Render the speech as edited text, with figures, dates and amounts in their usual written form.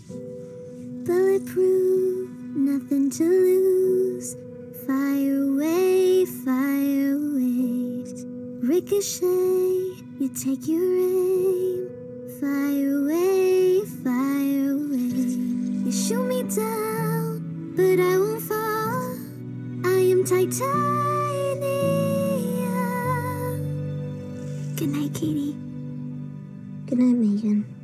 Bulletproof, nothing to lose. Fire away, fire away. Ricochet, you take your aim. Fire away, fire away. You shoot me down, but I won't fall. I am titanium. Good night, Katie. Good night, M3gan.